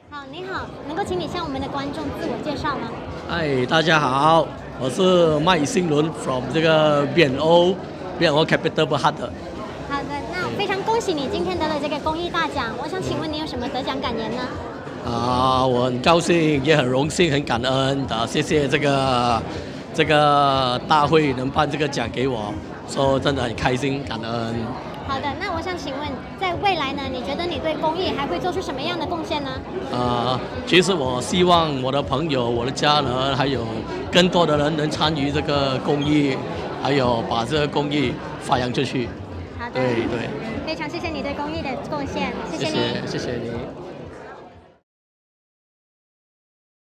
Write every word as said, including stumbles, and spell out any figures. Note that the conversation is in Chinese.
好，你好，能够请你向我们的观众自我介绍吗？ 嗨，大家好，我是麦新伦 from 这个 B N O B N O Capital Berhad。 好的，那非常恭喜你今天得了这个公益大奖。我想请问你有什么得奖感言呢？ 啊，我很高兴，也很荣幸，很感恩的，谢谢这个这个大会能颁这个奖给我，所以真的很开心，感恩。 好的，那我想请问，在未来呢，你觉得你对公益还会做出什么样的贡献呢？ 啊，其实我希望我的朋友、我的家人，还有更多的人能参与这个公益，还有把这个公益发扬出去。 好的， 对对， 非常谢谢你对公益的贡献，谢谢你。 谢谢谢谢你。